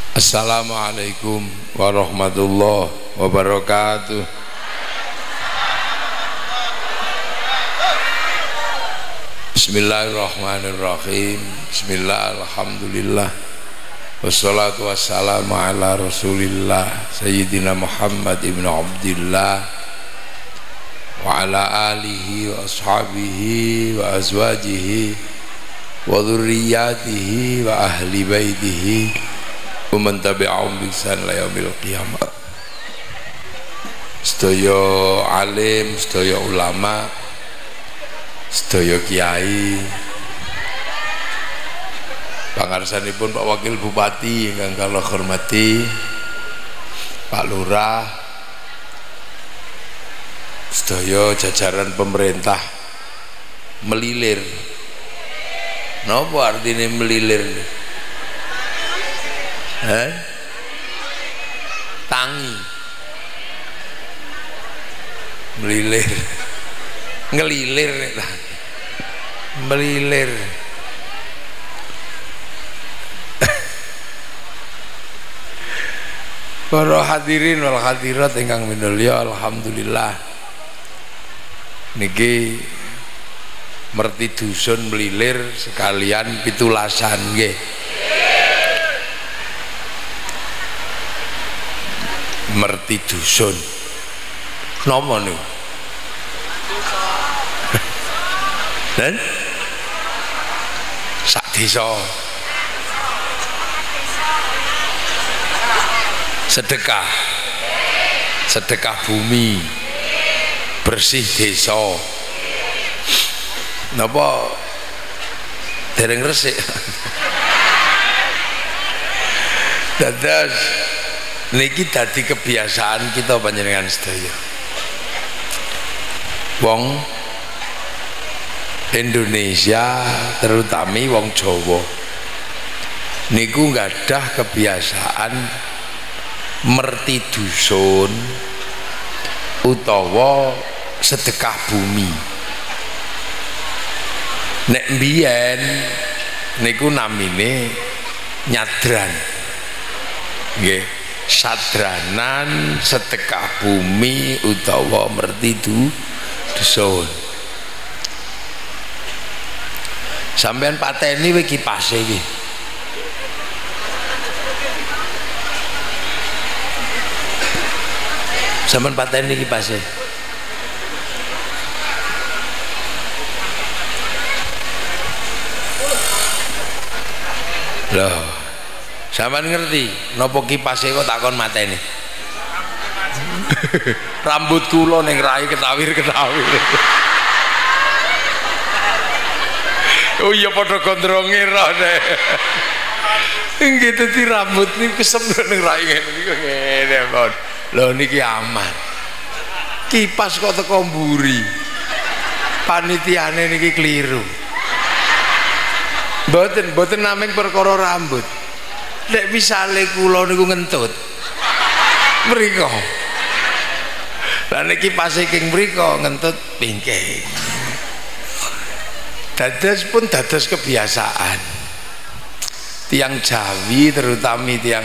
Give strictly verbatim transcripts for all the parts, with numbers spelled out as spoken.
Assalamualaikum warahmatullahi wabarakatuh. Bismillahirrahmanirrahim. Bismillah, alhamdulillah, wassalatu wassalamu ala rasulillah Sayyidina Muhammad ibn Abdillah wa ala alihi wa ashabihi wa azwajihi wa dhurriyyatihi wa ahli baitihi wa man tabi'ahum bi ihsan ila yaumil qiyamah. Sedaya alim, sedaya ulama, sedaya kiai, pangarsanipun Pak Wakil Bupati ingkang kula hormati, Pak Lurah, sedaya jajaran pemerintah melilir. Napa artine melilir? Eh? Tangi. Melilir. Ngelilir melilir. Para hadirin wal hadirat ingkang minulya, alhamdulillah niki merti dusun melilir sekalian pitulasan nggih. Merti dusun napa niku? Dan sak desa sedekah sedekah bumi bersih desa. Napa dereng resik? Dados niki dadi kebiasaan kita panjenengan sedaya. Wong Indonesia terutama wong Jawa niku nggadah kebiasaan merti dusun utawa sedekah bumi. Nek mbiyen niku namine nyadran nggih, sadranan sedekah bumi utawa merti du, dusun. Sampean pateni we kipase iki. Sampean pateni kipase. Loh, sampean ngerti napa kipase kok takon mateni? Rambut kula ning rai ketawir-ketawir. Oh iya padha gondronge roh nek. Nggih dadi rambut niku kesem ning rai ngene niku ngene mon. Lho niki aman. Kipas kok teko mburi. Panitiane niki keliru. Mboten, mboten namung perkara rambut. Nek misale kula niku ngentut. Mriko. Lah niki pas saking mriko ngentut pingking. Dados pun dados kebiasaan tiang Jawi terutama tiang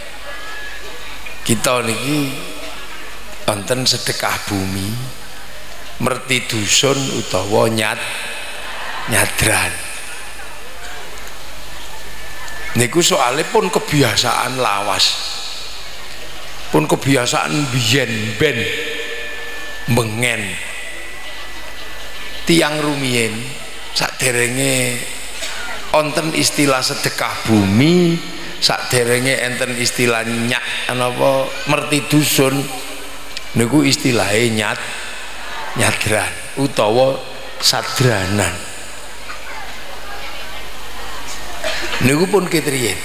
kita niki wonten sedekah bumi merti dusun utawa nyat nyadran niku soalnya pun kebiasaan lawas, pun kebiasaan biyen ben mengen tiang rumiyin sakderenge onten istilah sedekah bumi, sakderenge enten istilah nyak napa merti dusun niku istilahé nyat nyadran utawa sadranan niku pun ketriyen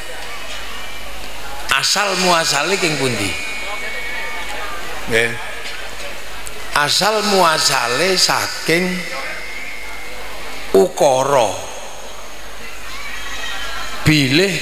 asal muasale king pundi nggih asal muasale saking ukara bilih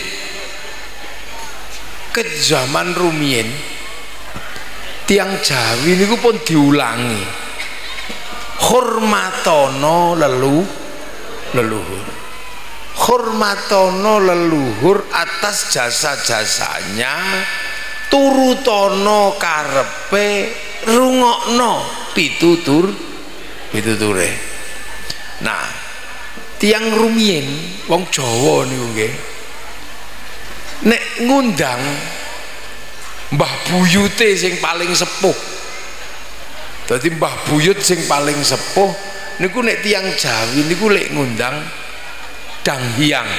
ke zaman rumiyin tiang Jawi niku pun diulangi hormatono lelu leluhur hormatono leluhur atas jasa-jasanya, turutono karepe, rungokno pitutur pituture. Nah, tiang rumiyin wong Jawa niku nggih nek ngundang mbah buyute sing paling sepuh. Dadi mbah buyut sing paling sepuh niku nek tiang Jawi niku lek ngundang danghyang.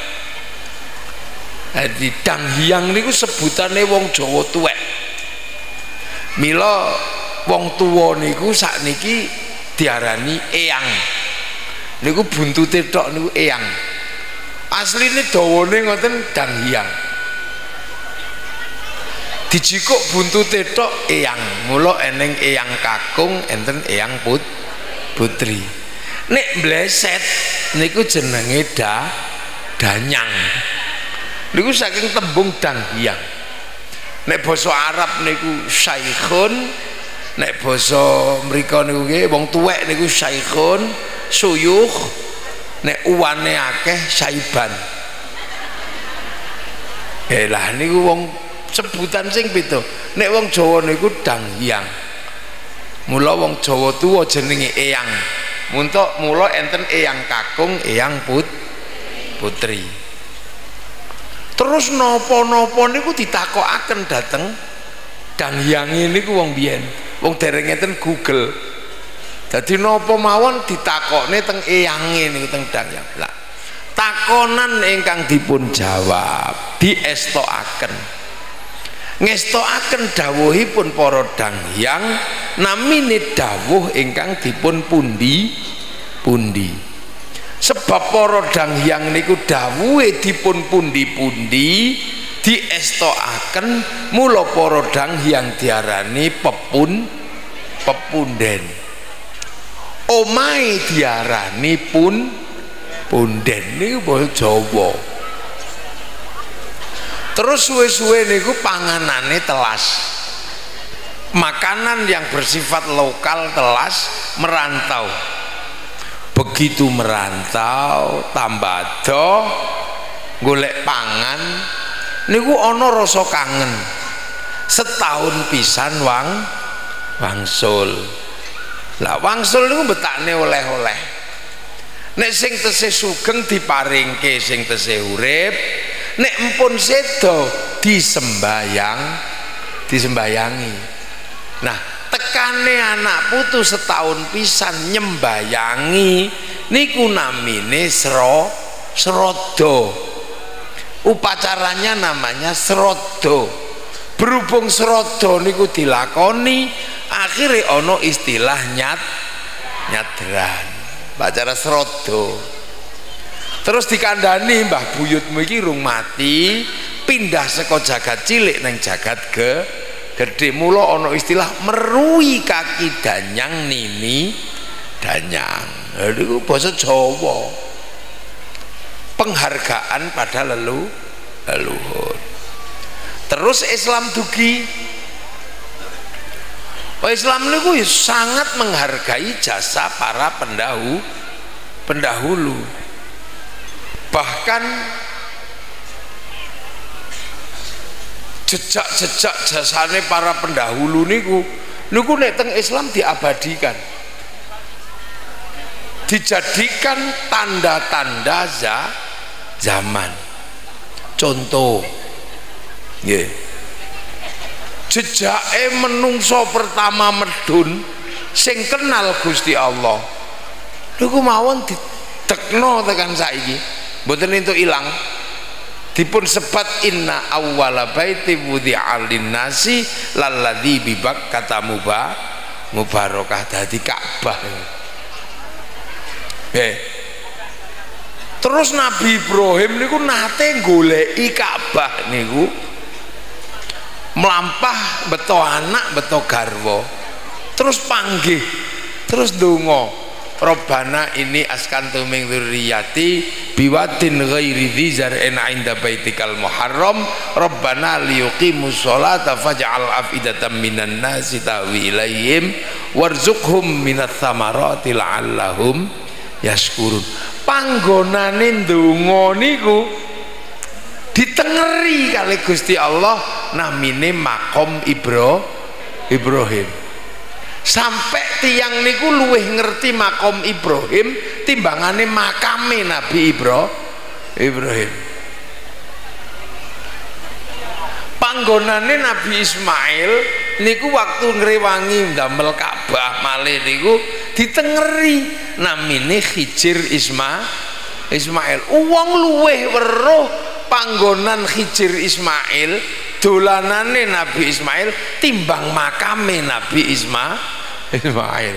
Jadi danghyang niku sebutane wong Jawa tuwek. Mila wong tuwa niku sakniki diarani eyang. Niku buntute tok niku eyang. Asline dawane ngoten danghyang. Dijikuk buntute tok eyang. Mula eneng eyang kakung, enten eyang put putri. Nek bleset niku jenenge da danyang. Niku saking tembung danghyang. Nek basa Arab niku syaikhun, nek basa mrika niku nggih wong tuwek niku syaikhun, suyukh, nek uwane akeh saiban. Eh lah niku wong sebutan sing beda. Nek wong Jawa niku danghyang. Mula wong Jawa tuwa jenenge eyang. Muntuk mula enten eyang kakung, eyang put putri. Terus napa-napa niku ditakokaken dateng dangyange niku wong biyen. Wong dereng enten Google. Dadi napa mawon ditakokne teng eyange niku teng dangyang. Lah, takonan ingkang dipun jawab diestokaken. Ngestokaken dawuhipun para danghyang namine dawuh ingkang dipun pundi-pundi. Sebab para danghyang niku dawuhe dipun pundi-pundi diestokaken, mula para danghyang diarani pepun pepunden. Omahe diarani pun punden niku basa Jawa. Terus suwe-suwe niku panganane telas. Makanan yang bersifat lokal telas merantau. Begitu merantau tambah do golek pangan niku ana rasa kangen. Setahun pisan wang wangsul. Lah wangsul niku betakne oleh-oleh. Nek sing tesih sugeng diparingke sing tesih urip, nek empun sedo disembayang disembayangi. Nah, tekane anak putu setahun pisan nyembayangi niku namine sro srodo. Upacaranya namanya srodo. Berhubung srodo niku dilakoni, akhirnya ono istilah nyat nyadran. Upacara srodo. Terus dikandani mbah buyutmu iki rung mati, pindah saka jagat cilik nang jagat ge gede. Mula ana istilah merui kaki danyang nini danyang. Lha niku basa Jawa. Penghargaan pada lelu leluhur. Terus Islam dugi. Oh, Islam niku sangat menghargai jasa para pendahu pendahulu. Bahkan jejak-jejak jasane para pendahulu niku niku nek teng Islam diabadikan, dijadikan tanda-tanda zaman. Contoh nggih, jejake menungso pertama medun sing kenal Gusti Allah niku mawon didekno tekan saiki. Mboten entuk ilang. Dipun sebat inna awwala baiti wudi'a lin-nasi lalladzi bi Bakkah mubarakah, dadi Ka'bah. Eh. Terus Nabi Ibrahim niku nate goleki Ka'bah niku melampah beto anak beto garwa. Terus panggih, terus donga. Robbana ini askantu min dzurriyyati biwadin ghairi dzi zar'in 'inda baitikal muharram Robbana liyuqimus sholata faj'al afidatan minan nasi tahwi ilaihim warzuqhum minats tsamarati la'allahum yashkurun. panggonane ndonga niku ditengeri kali Gusti Allah namine makom Ibro Ibrahim. Sampai tiang niku luwih ngerti makom Ibrahim timbangane makame Nabi Ibro Ibrahim. Panggonane Nabi Ismail niku waktu ngrewangi ndamel Ka'bah malih niku ditengeri namine Hijir Isma Ismail. Wong luweh weruh panggonan Hijir Ismail dolanane Nabi Ismail timbang makame Nabi Isma Ismail.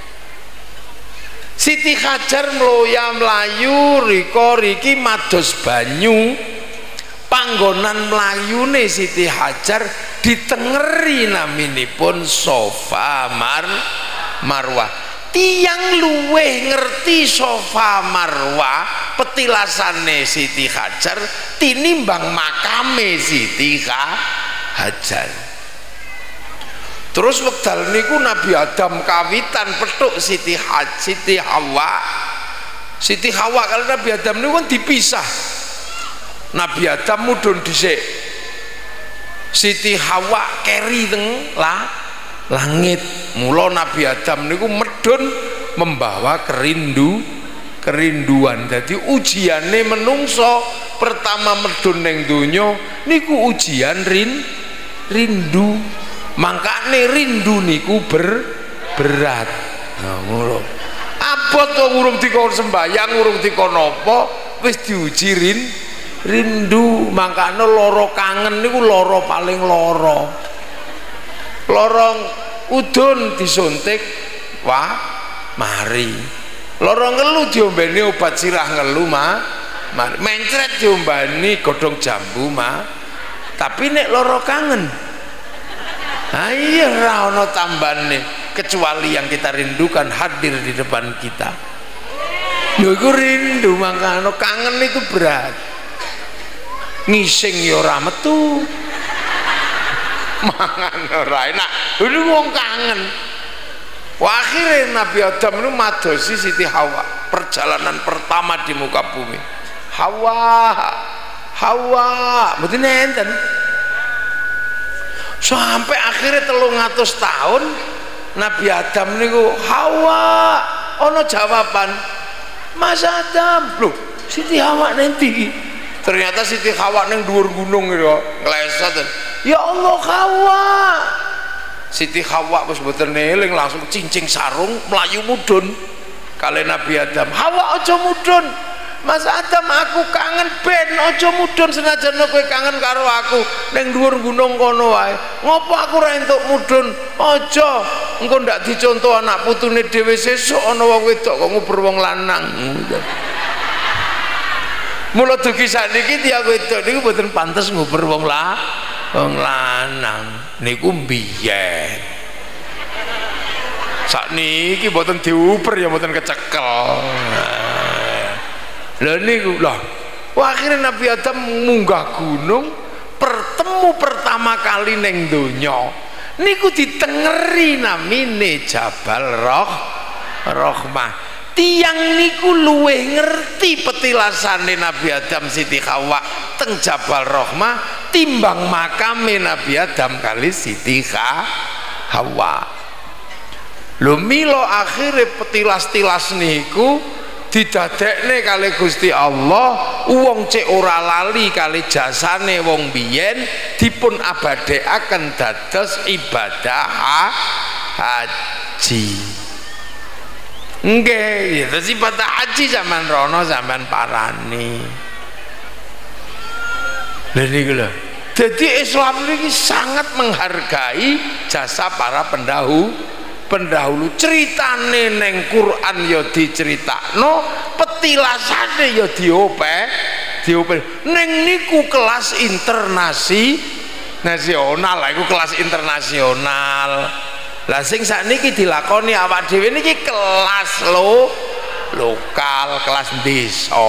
Siti Hajar mloya mlayu rika riki mados banyu. Panggonan mlayune Siti Hajar ditengeri naminipun Safa Mar Marwah. Tiang luweh ngerti Safa Marwah petilasane Siti Hajar tinimbang makame Siti Hajar. Terus wekdal niku Nabi Adam kawitan petuk Siti Hajar, Siti Hawa. Siti Hawa kalau Nabi Adam niku kan dipisah. Nabi Adam mudhun dhisik, Siti Hawa keri teng lah langit. Mula Nabi Adam niku medhun membawa kerindu kerinduan. Jadi ujiane menungso pertama medhun ning donya niku ujian rin rindu. Mangkane rindu niku ber berat. Nah ngono. Abot to urung dikon sembayang, urung dikon napa wis diuji rin rindu. Mangkane lara kangen niku lara paling lara. Lara udun disuntik wah mari. Lara ngelu diombeni obat sirah ngelu mah mari. Mencret diombani godhong jambu mah. Tapi nek lara kangen ha iya ora ana tambane kecuali yang kita rindukan hadir di depan kita. Lho iku rindu, mangkane kangen itu berat. Ngising ya ora metu. Mangan ora enak. Dulu wong kangen. Wah, akhirnya Nabi Adam itu madosi Siti Hawa. Perjalanan pertama di muka bumi. Hawa, Hawa, mboten enten. Sampai akhirnya telung atus tahun Nabi Adam niku Hawa, ono jawaban. Mas Adam, loh, Siti Hawa nanti. Ternyata Siti Hawa neng dhuwur gunung gitu, ngeleset. Ya Allah Hawa. Siti Hawa wis mboten eling langsung cincing sarung melayu mudun kali Nabi Adam. Hawa aja mudun. Mas Adam aku kangen ben aja mudun senajan kowe kangen karo aku ning dhuwur gunung kono wae. Ngopo aku ora entuk mudun? Aja. Engko ndak dicontoh anak putune dhewe sesuk ana wong wedok kok ngubur wong lanang. Mula dugi sakniki tiyang wedok niku mboten pantes ngubur wong la wong lanang niku biyen. Sakniki mboten diuper ya mboten kecekel. Lha niku lho. Wah, akhirnya Nabi Adam munggah gunung pertemu pertama kali ning donya. Niku ditengeri namine Jabal Roh Rahmah. Tiang niku luweh ngerti petilasane Nabi Adam Siti Hawa teng Jabal Rahmah timbang makame Nabi Adam kali Siti Hawa. Lho mila akhire petilas-tilas niku didadekne kali Gusti Allah, wong cek ora lali kali jasane wong biyen dipun abadekaken dados ibadah haji. Nggih, terus ibadah haji zaman rono zaman parani. Lha niku lho. Jadi Islam ini sangat menghargai jasa para pendahulu. Pendahulu ceritane neng Quran ya diceritakno, petilasane ya diopeh, diopeh. Neng niku kelas internasi nasional, lah iku kelas internasional. Lah sing sakniki dilakoni awak dhewe niki kelas lo lokal, kelas desa.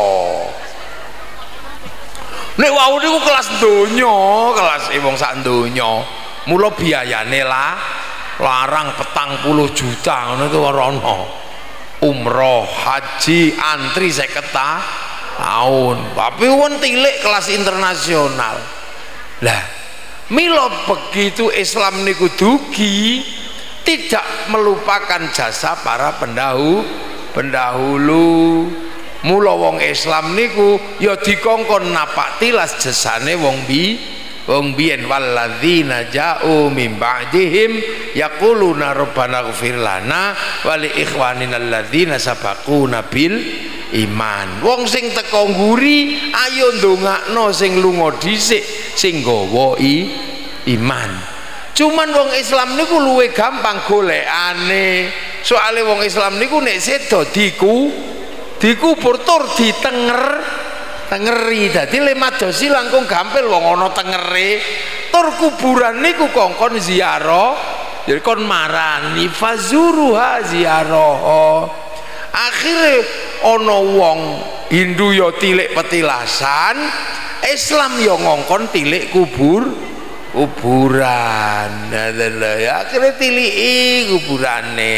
Nek wau niku kelas donya, kelas wong sak donya. Mula biayane lah larang petang puluh juta ngono itu ora ana. umroh haji antri seket tahun tapi wong tilik kelas internasional. Lah mila begitu Islam niku dugi tidak melupakan jasa para pendahulu pendahulu. Mula wong Islam niku ya dikongkon napak tilas jasane wong bi wong biyen walladzina ja'u min ba'dihim yaquluna rabbana ighfir lana wa li ikhwanina alladzina sabaquna bil iman. Wong sing teko nguri ayo ndongakno sing lunga dhisik sing nggawa iman. Cuman wong Islam niku luwih gampang golekane. Soale wong Islam niku nek sedo diku dikubur tur ditenger tengeri dadi le madosi langkung gampil wong ana tengere tur kuburan niku kongkon ziarah jadi kon marani fazuruha ziarah. Akhire ana wong Hindu ya tilik petilasan, Islam ya ngongkon tilik kubur kuburan. Ya akhire tiliki kuburane.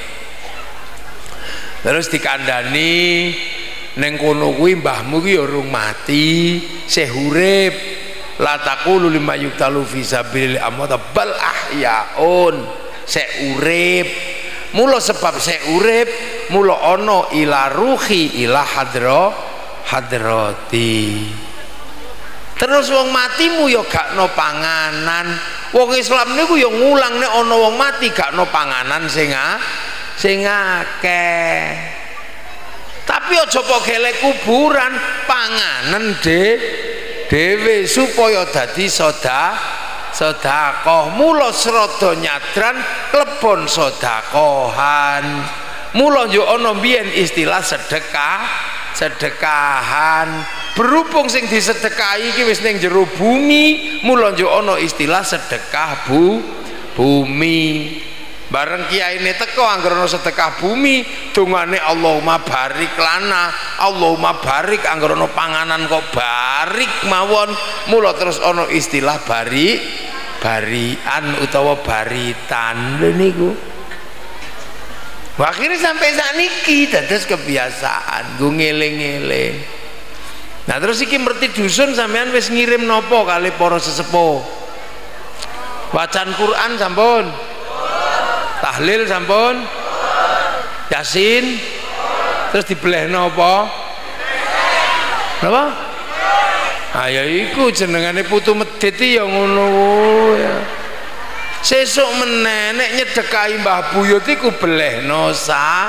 Terus dikandani neng kono kuwi mbahmu ki ya urung mati, sih urip. La taqulu lima yuqtalu fi sabilil amwat bal ahyaun, sih urip. Mula sebab sih urip, mula ana ila ruhi ila hadra hadrati. Terus wong matimu ya gak no panganan. Wong Islam niku ya ngulang nek ana wong mati gak no panganan sing sing akeh. Tapi aja kok gelek kuburan, panganan de dhewe supaya dadi soda sedekah. Mula srada nyadran klebon sedekahan. Mula yo ana mbiyen istilah sedekah sedekahan. Berhubung sing disedekahi iki wis ning jero bumi, mula yo ana istilah sedekah bu bumi. Bareng kiai ini teko anggarono sedekah bumi dongane Allahumma barik lana, Allahumma barik anggarono panganan kok barik mawon. Mula terus ono istilah bari barian utawa baritan lho niku. Akhirnya sampai sakniki dados kebiasaan nggo ngeling-eling. Nah terus iki merti dusun sampean wis ngirim nopo kali para sesepuh? Wacan Quran sampun? Tahlil sampun, Yasin, terus dibelehno apa? Napa? Ah ya iku jenengane putu medhit ya ngono ya. Sesuk meneh nek nyedekahi Mbah Buyut iku belehno sa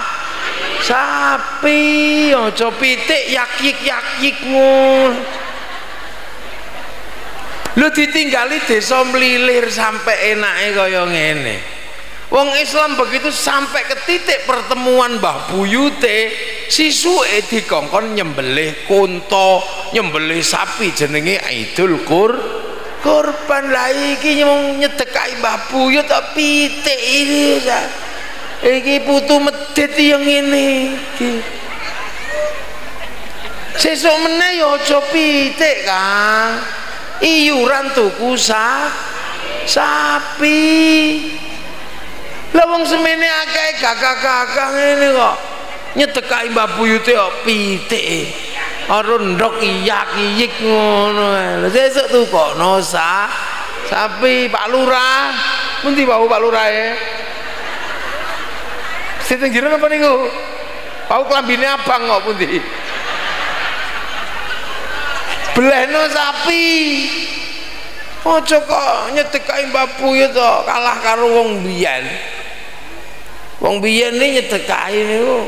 sapi, aja pitik yakyik-yakyik ngono. Lu ditinggali desa mlilir sampai enake kaya ngene. Wong Islam begitu sampai ke titik pertemuan Mbah Buyute sisuke dikongkon nyembelih kunta, nyembelih sapi jenenge Idul Kur kurban. Lah iki nyong nyedekahi Mbah Buyut kok pitik iki. Iki putu medhit yang ngene iki. Sesuk meneh ya aja pitik, Kang. Iuran tuku sa sapi. Lah wong semene akeh gagah-gagah ngene kok nyedekahi Mbah Buyute kok pitik. Ora ndok iyak-iyik ngono ae. Lha sesuk tukokno sa sapi. Pak Lurah, pundi wau Pak Lurahe? Sing jero napa niku? Wau klambine abang kok pundi? Belehno sapi. Aja kok nyedekahi Mbah Buyut kok kalah karo wong biyen. Wong biyen iki nyedekahi niku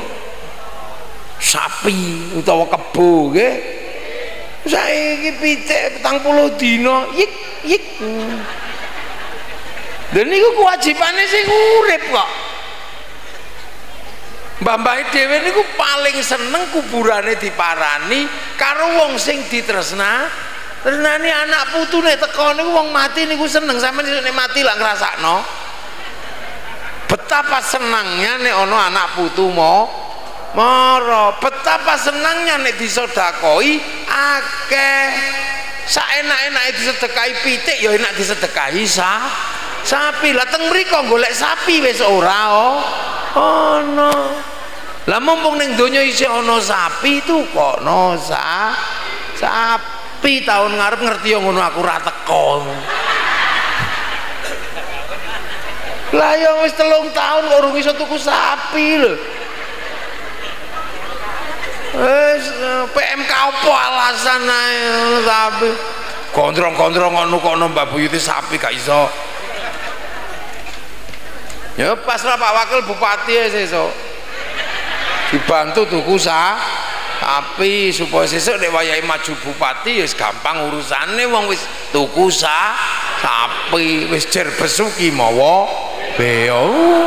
sapi utawa kebo nggih. Saiki pitik petang puluh dina yik yik. Lha niku kewajibane sing urip kok. Mbah-mbah dhewe niku paling seneng kuburane diparani karo wong sing ditresna. Tresnani anak putune teko niku wong mati niku seneng. Sampeyan nek mati lak ngrasakno betapa senangnya nek ono anak putu mo moro. Betapa senangnya nek disodakoi akeh. Saenak-enake disedekahi pitik ya enak disedekahi sa sapi. Lah teng mriko golek sapi wis ora oh ono. Lah mumpung ning donya isih ana sapi tukokno sa sapi tahun ngarep ngerti yo ngono aku ra teko. Lah yo wis telung tahun kok urung iso tuku sapi lho. Wis P M K opo alasan ae sapi. Gondrong-gondrong ngono kono Mbak Buyuti sapi gak iso. Ya pas lah Pak Wakil Bupati ya sesuk. Dibantu tuku sa sapi supaya sesuk nek wayahe maju bupati ya gampang urusane wong wis tuku sa sapi wis jer besuki mawa beo.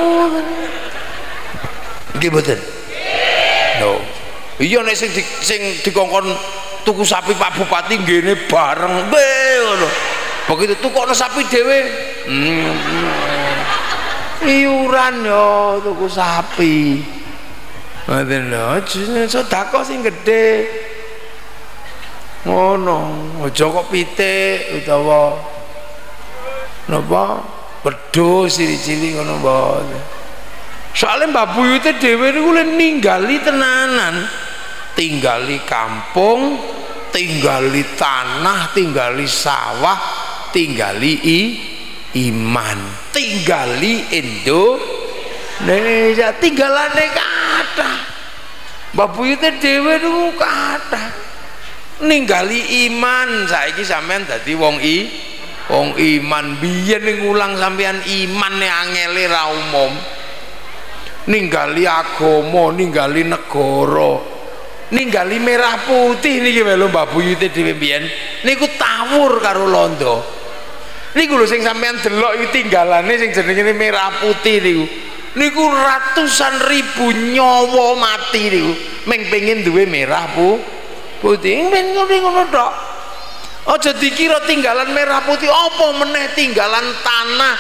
Nggih mboten? Lho. Iya nek sing di, sing dikongkon tuku sapi Pak Bupati nggene bareng be ngono. Begitu tukokno sapi dhewe. Hmm. Iuran yo tuku sapi. Ngoten lho, sedekah sing gedhe. Ngono, aja kok pitik utawa napa wedhus cilik-cilik ngono mboten. Soale Mbak Buyute dhewe niku ninggali tenanan. Tinggali kampung, tinggali tanah, tinggali sawah, tinggali i, iman, tinggali Indonesia, tinggalane kathah. Mbak Buyute dhewe niku kathah. Ninggali iman, saiki sampean dadi wong i, wong iman. Biyen ngulang sampean imane angele ra umum. Ninggali agama, ninggali negara. Ninggali merah putih niki lho Mbak Buyute dhewe mbiyen niku tawur karo londo. Niku lho sing sampean delok iki tinggalane sing jenenge merah putih niku. Niku ratusan ribu nyawa mati niku meng pengin duwe merah pu putih. Men ngono tok. Aja dikira tinggalan merah putih apa meneh tinggalan tanah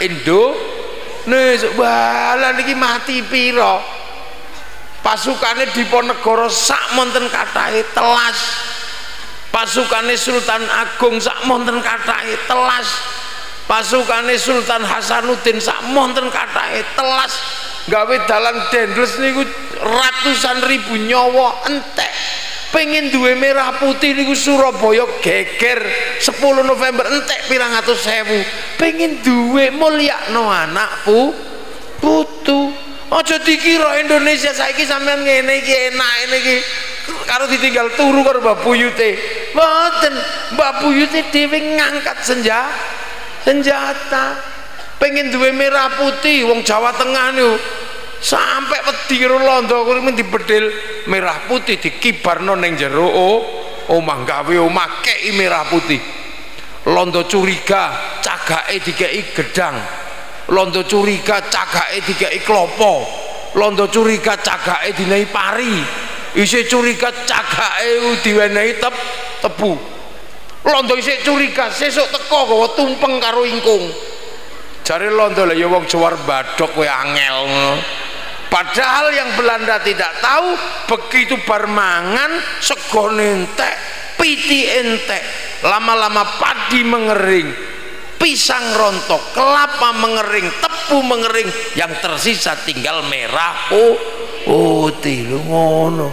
Indonesia. Wala niki mati pira? Pasukane Diponegoro sak monten kathahe telas. Pasukane Sultan Agung sak monten kathahe telas. Pasukane Sultan Hasanuddin sak monten kathahe telas. Gawe dalan dendles niku ratusan ribu nyawa entek. Pengen duwe merah putih niku Surabaya geger sepuluh November entek pirang atus sewu. Pengen duwe mulyakno anakku putu. Aja dikira Indonesia saiki sampean ngene iki enak ngene iki karo ditinggal turu karo Mbak Buyute. Mboten, Mbak Buyute dhewe ngangkat senjata. Senjata. Pengen duwe merah putih wong Jawa Tengah niku. Sampai wedi karo londo kuwi men dibedhil merah putih dikibarno ning jero omah gawe omah kei merah putih. Londo curiga cagake dikeki gedang. Londo curiga cagake dikeki klopo. Londo curiga cagake dinehi pari. Isih curiga cagake diwenehi tep tebu. Londo isih curiga sesuk teko gawa tumpeng karo ingkung. Jare londo lha ya wong Jawar badhok kowe angel ngono. Padahal yang Belanda tidak tahu begitu bar mangan segone entek, piti entek, lama-lama padi mengering, pisang rontok, kelapa mengering, tebu mengering, yang tersisa tinggal merah putih. Lho ngono.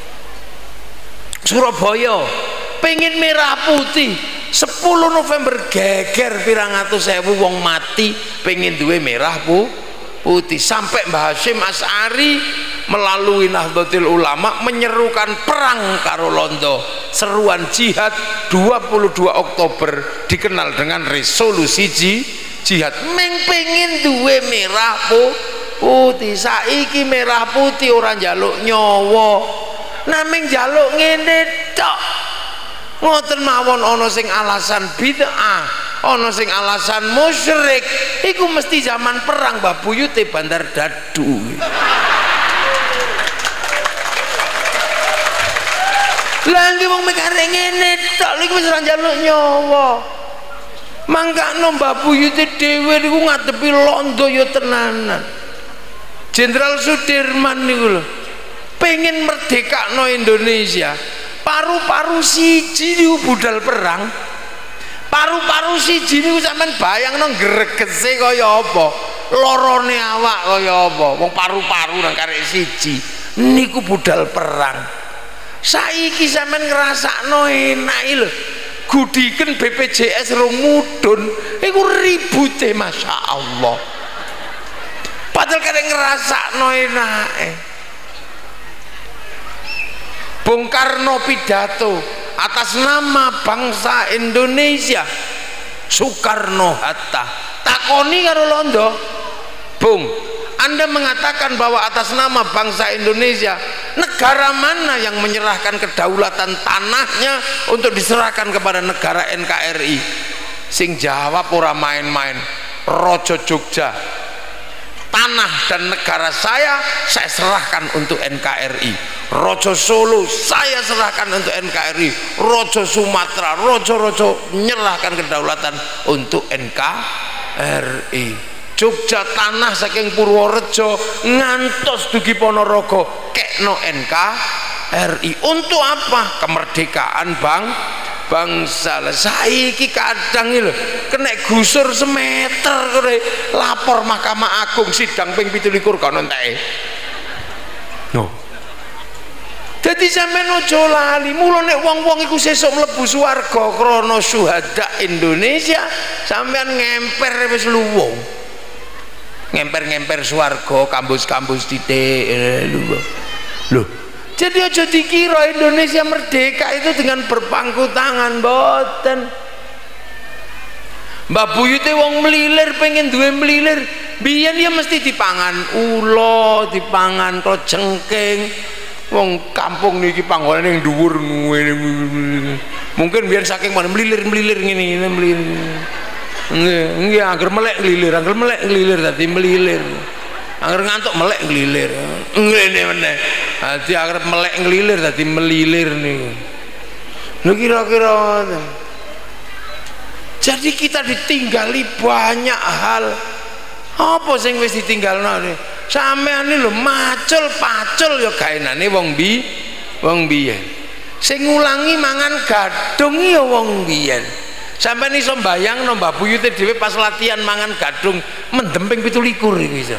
Surabaya pengen merah putih sepuluh November geger pirang atus sewu wong mati pengen duwe merah putih. Sampai Mbah Hasyim Asy'ari melalui Nahdlatul Ulama menyerukan perang karo londo. Seruan jihad dua puluh dua Oktober dikenal dengan resolusi jihad. Meng pengen duwe merah putih. Saiki merah putih orang njaluk nyawa. Nameng njaluk ngene tok. Ngoten mawon ana sing alasan bid'ah, ana sing alasan musyrik. Iku mesti zaman perang Mbah Buyute Bandar Dadu. Lah nggih wong mikare ngene tok iku wis ora njaluk nyawa. Mangkano Mbah Buyute dhewe niku ngadepi londo ya tenanan. Jenderal Sudirman niku lho pengen merdekakno Indonesia. Paru-paru siji niku budal perang. Paru-paru siji niku sampean bayangno gregese kaya apa? Lorone awak kaya apa? Wong paru-paru nang karek siji. niku budal perang. Saiki sampean ngrasakno enak lho. Gudiken B P J S rong mudhun iku ribute Masya Allah. Padahal kadang ngrasakno enake. Bung Karno pidato atas nama bangsa Indonesia, Soekarno Hatta takoni karo Londo, Bung, Anda mengatakan bahwa atas nama bangsa Indonesia, negara mana yang menyerahkan kedaulatan tanahnya untuk diserahkan kepada negara N K R I? Sing jawab ora main-main, Raja Jogja, tanah dan negara saya saya serahkan untuk N K R I. Raja Solo saya serahkan untuk N K R I. Raja Sumatera, rojo-rojo menyerahkan kedaulatan untuk N K R I. Jogja tanah saking Purworejo ngantos dugi Ponorogo kekno N K R I. Untuk apa? Kemerdekaan bang bangsa. Lah saiki kadang iki lho kena gusur semeter kore lapor Mahkamah Agung sidang ping pitulikur kono enteke. No. Dadi sampeyan aja lali, mula nek wong-wong iku sesuk mlebu swarga krana syuhada Indonesia, sampeyan ngemper wis luwung. Ngemper-ngemper swarga, kampus-kampus titik lho. Loh, jadi aja dikira Indonesia merdeka itu dengan berpangku tangan, boten. Mbak Buyute wong melilir pengen duwe melilir, biyen ya mesti dipangan ula, dipangan karo jengking. Wong kampung niki panggonane ning dhuwur ngene. Mungkin biyen saking mana melilir-melilir ngene ngene melilir. Nggih, nggih angger melek ngelilir, angger melek ngelilir dadi melilir. Angger ngantuk melek ngelilir. Ngene meneh. Dadi angger melek ngelilir dadi melilir niku. Lho kira-kira. Jadi kita ditinggali banyak hal. Apa sing wis ditinggalno? Sampeyan lho macul pacul ya gaenane wong bi wong biyen. Sing ngulangi mangan gadung ya wong biyen. Sampai iso mbayangno Mbah Buyute dhewe pas latihan mangan gadung mendem ping pitulikur iki iso.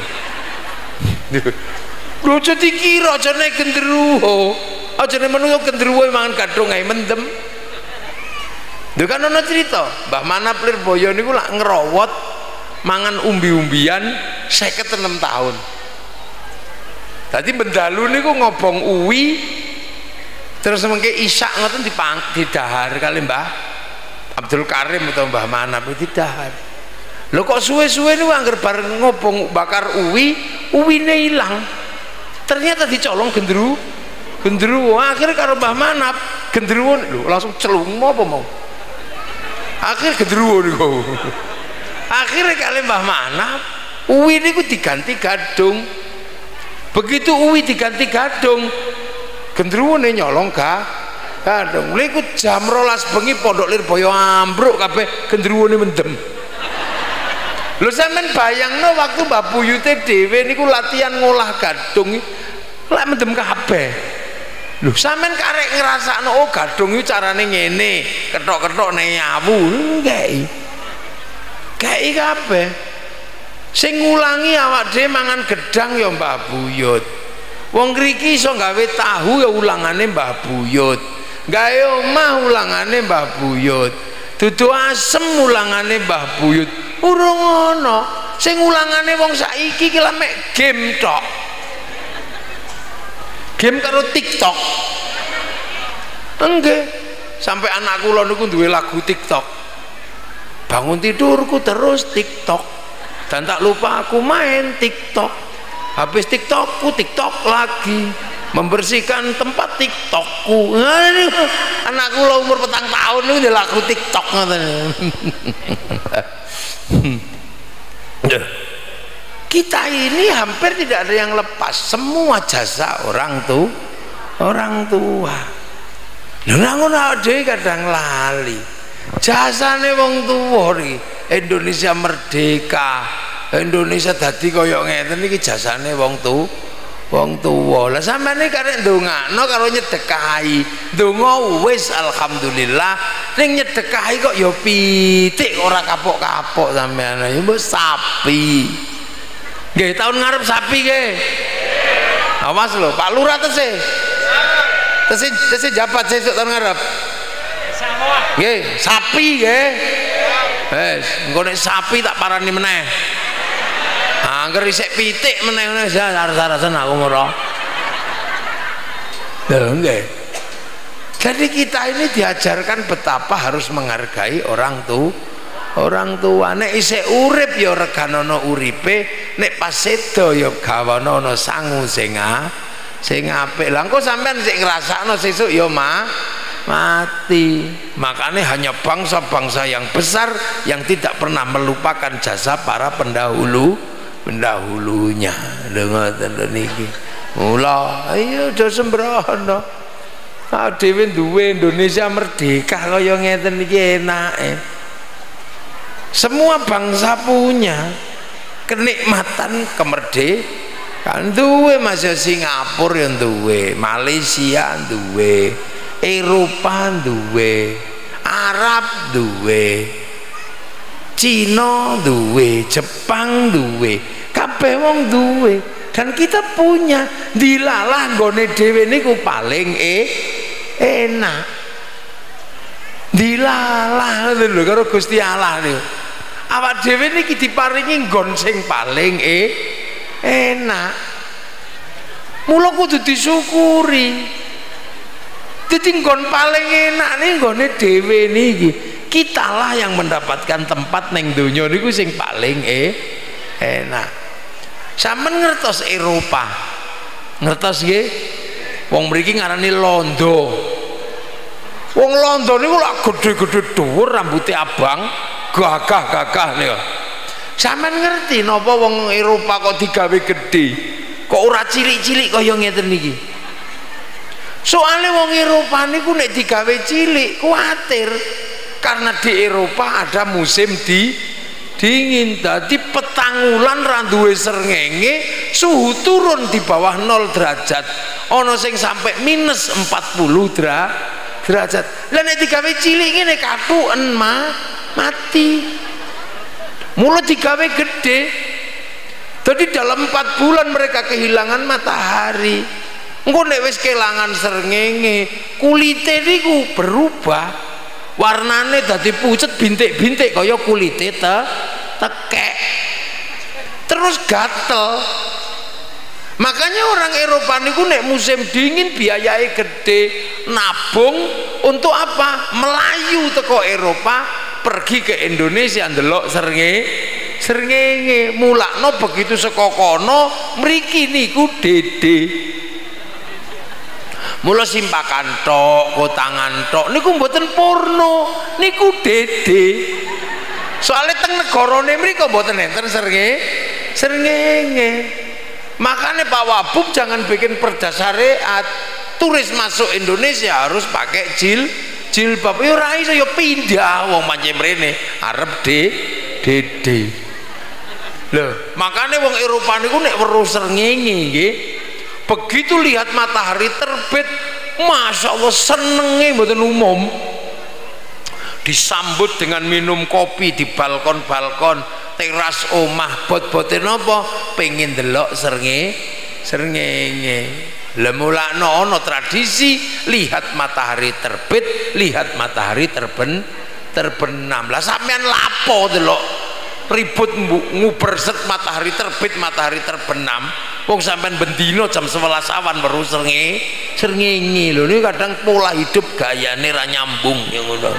Lho aja dikira aja nek gendruwo. Aja nek menungso gendruwo mangan gadung ae mendem. Lho kan ana cerita, Mbah Manap Lirboyo niku lak ngerowot mangan umbi-umbian seket enam tahun. Tadi bendalu niku ngobong uwi terus mengke isak ngoten dipang didahar kali Mbah Abdul Karim atau Mbah Manap didahar. Lho kok suwe-suwe niku angger bareng ngobong bakar uwi, uwine ilang. Ternyata dicolong gendru, gendruwo. Akhirnya karo Mbah Manap gendruwo lho langsung celung apa mau. Akhir gendruwo niku. Akhirnya kali Mbah Manap uwi niku diganti gadung. Begitu uwi diganti gadung, gendruwone nyolong ga gadung. Lha iku jam rolas bengi Pondok Lirboyo ambruk kabeh gendruwone mendem. Lho sampean bayangno waktu Mbah Buyute dhewe niku latihan ngolah gadung lek mendem kabeh. Lho sampean karek ngrasakno oh gadung iki carane ngene, kethok-kethok nek nyawu ngeki. Kei kabeh. Sing ngulangi awak dhewe mangan gedang ya Mbah Buyut. Wong ngriki iso gawe tahu ya ulangane Mbah Buyut. Gawe omah ulangane Mbah Buyut. Dudu asem ulangane Mbah Buyut. Urung ana. Sing ulangane wong saiki ki lek game tok. Game karo TikTok. Enggak. Sampai anak kula niku duwe lagu TikTok. Bangun tidurku terus TikTok. Dan tak lupa aku main TikTok. Habis TikTokku TikTok lagi. Membersihkan tempat TikTokku. Anakku lo umur petang tahun ini laku TikTok. Kita ini hampir tidak ada yang lepas. Semua jasa orang tuh orang tua. Ngono dhewe kadang lali. Jasane wong tuwa iki. Indonesia merdeka, Indonesia dadi kaya ngeten iki jasane wong tu, wong tuwa. Lah sampeyan iki karek ndongakno karo nyedekahi. Ndonga wis alhamdulillah, ning nyedekahi kok ya pitik ora kapok-kapok sampeyan. Ya mbok sapi. Nggih, tahun ngarep sapi nggih. Awas lho, Pak Lurah tese. Tese tese jabat sesuk tahun ngarep. Nggih, sapi nggih. Wes, engko nek sapi tak parani meneh. Angger isik pitik meneh ngene sar-sarasen aku moro. Lho nggih. Jadi kita ini diajarkan betapa harus menghargai orang tua. Orang tua nek isih urip ya reganono uripe, nek pas sedo ya gawono sangu sing sing apik. Lah engko sampean sik ngrasakno sesuk ya ma mati. Makanya hanya bangsa-bangsa yang besar yang tidak pernah melupakan jasa para pendahulu pendahulunya. Lho ngoten niki. Mula ayo aja sembrono. Ah dhewe duwe Indonesia merdeka kaya ngeten iki enake. Semua bangsa punya kenikmatan kemerdekaan. Duwe Mas Singapura yang duwe, Malaysia duwe, Eropa duwe, Arab duwe, Cina duwe, Jepang duwe, kabeh wong duwe. Dan kita punya dilalah nggone dhewe niku paling eh, enak. Dilalah lho karo Gusti Allah niku. Awak dhewe niki diparingi nggon sing paling eh, enak. Mula kudu disyukuri. Dadi nggon paling enak nih nggone dhewe niki. Kitalah yang mendapatkan tempat ning donya niku sing paling eh, enak. Sampeyan ngertos Eropa. Ngertos nggih? Wong mriki ngarani londo. Wong londo niku lak gedhe-gedhe dhuwur, rambutnya abang, gagah-gagah niku. Sampeyan ngerti napa wong Eropa kok digawe gedhe? Kok ora cilik-cilik kaya ngeten niki? Soale wong Eropa niku nek digawe cilik kuwatir karena di Eropa ada musim di dingin. Dadi petang wulan ra duwe srengenge, suhu turun di bawah nol derajat. Ana sing sampai minus empat puluh derajat. Lah nek digawe cilik ngene kathuken mah mati. Mula digawe gede. Jadi dalam empat bulan mereka kehilangan matahari. Engko nek wis kelangan srengenge, kulite niku berubah. Warnane dadi pucet bintik-bintik kaya kulite te tekek. Terus gatel. Makanya orang Eropa niku nek musim dingin biayai gede, nabung untuk apa? Melayu teko Eropa pergi ke Indonesia ndelok srenge srengenge. Mulakno begitu saka kono mriki niku dede. Mula simpakan tok, kotangan tok niku mboten porno, niku dede. Soalnya teng negarane mriko mboten enten srenge srengenge. Makanya Pak Wabub jangan bikin perda syariat. Turis masuk Indonesia harus pakai jil jilbab. Yo ora iso yo pindah wong pancen mrene arep de dede. Lho, makanya wong Eropa niku nek weruh srengenge nggih, begitu lihat matahari terbit, masya Allah senenge mboten umum. Disambut dengan minum kopi di balkon-balkon, teras omah, bot-bote napa pengen delok srenge srengenge. Lah mulakno ana tradisi lihat matahari terbit, lihat matahari terben terbenam. Lah sampean lapo delok ribut nguber set matahari terbit matahari terbenam. Wong sampean bendino jam sebelas awan baru srenge srengenge lho. Ini kadang pola hidup gayane ra nyambung ya ngono.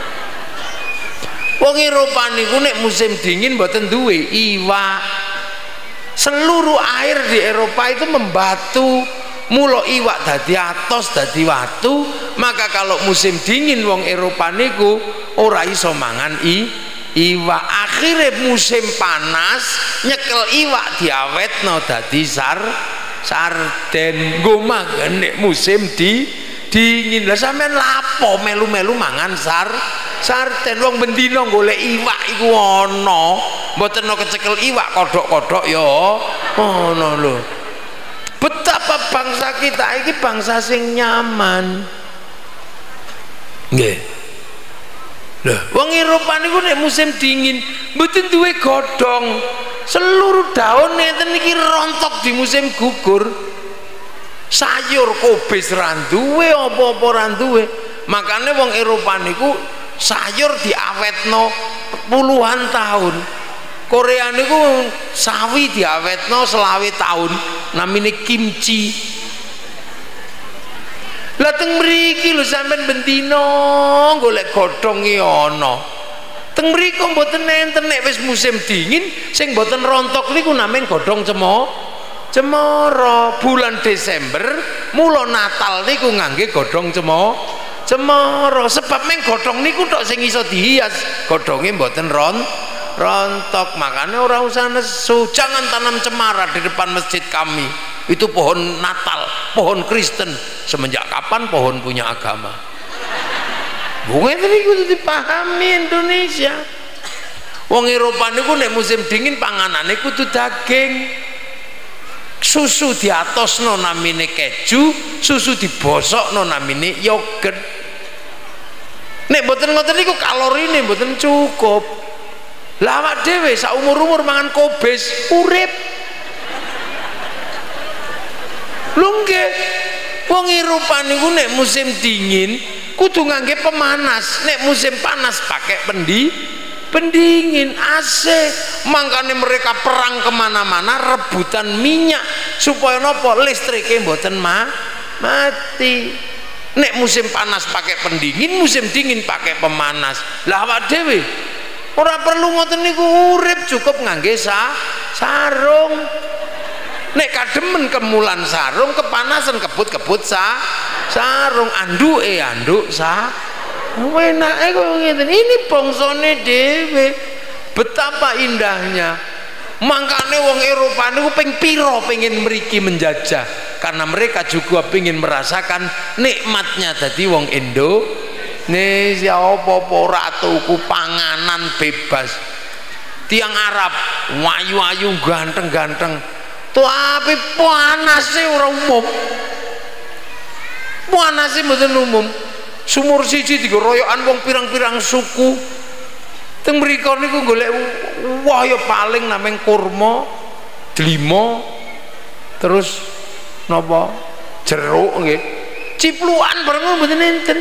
Wong Eropa niku nek musim dingin mboten duwe iwak. Seluruh air di Eropa itu membatu. Mula iwak dadi atos dadi watu. Maka kalau musim dingin wong Eropa niku ora iso mangan i iwak. Akhirnya musim panas nyekel iwak diawetno dadi sar sarden. Nggo mangan nek musim di dingin. Lah sampean lapo melu-melu mangan sar sarden? Wong bendina golek iwak iku ana, mboten ana kecekel iwak kodhok-kodhok ya ana lho. Betapa bangsa kita iki bangsa sing nyaman nggih. Lho, wong Eropa niku nek musim dingin mboten duwe godhong. Seluruh daun ngeten iki rontok di musim gugur. sayur kobis ra duwe apa-apa ra duwe. Makane wong Eropa niku sayur diawetno puluhan tahun. Korea niku sawi diawetno selawe tahun, namine kimchi. Lah teng mriki lho sampean bendino golek godhong iki ana. Teng mriko mboten enten, nek wis musim dingin sing mboten rontok niku namine godhong cemo cemara. Bulan Desember mula Natal niku ngangge godhong cemo cemara. Sebab meng godhong niku tok sing iso dihias, godhonge mboten ron rontok. Makanya orang usah nesu, jangan tanam cemara di depan masjid kami. Itu pohon Natal, pohon Kristen. Semenjak kapan pohon punya agama? Bunga itu kudu dipahami Indonesia. Wong Eropa niku nek musim dingin panganane kudu daging. Susu diatosno namine keju, susu dibosokno namine yogurt. Nek mboten ngoten niku kalorine mboten cukup. Lah awak dhewe sak umur-umur mangan kobis urip. Lho nggih, wong Eropa niku nek musim dingin kudu ngangge pemanas, nek musim panas pakai pendi pendingin A C. Makanya mereka perang kemana-mana rebutan minyak supaya nopo listriknya mboten ma mati. Nek musim panas pakai pendingin, musim dingin pakai pemanas. Lah awak dhewe ora perlu ngoten niku, urip cukup ngangge sa sarung. Nek kademen kemulan sarung, kepanasan kebut-kebut sa sarung, anduke anduk sa enake kok ngeten. Ini bangsane dhewe betapa indahnya. Makanya wong Eropa niku ping piro pengen mriki menjajah, karena mereka juga pengen merasakan nikmatnya dadi wong Indonesia. Apa-apa ora tuku panganan bebas. Tiang Arab wayu-wayu ganteng-ganteng, tapi panase ora umum. Panase mboten umum. Sumur siji digoroyokan wong pirang-pirang suku. Teng mriko niku golek wah ya paling nameng kurma, dlima, terus napa? Jeruk nggih. Ciplukan bareng mboten enten.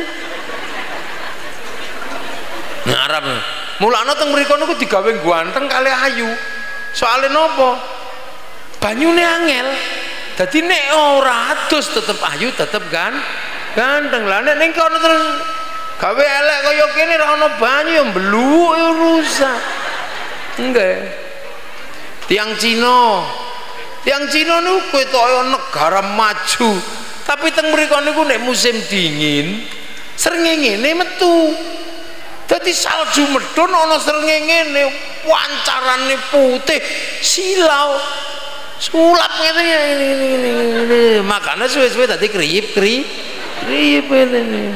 Nah Arab. Mulane teng mriko niku digawe ganteng kali ayu. Soale napa? Banyune angel. Dadi nek ora adus tetep ayu, tetep kan ganteng. Lah nek ning kono terus gawe elek kaya kene ra ana banyu ya mbluk ya rusak. Nggih. Tiang Cina. Tiang Cina niku ketoke negara maju. Tapi teng mriko niku nek musim dingin srengenge metu. Dadi salju medhun ana srengenge wancarane putih silau. Sulap ngene ngene. Makane suwe-suwe dadi kriyip-kriyip. Kriyip ngene.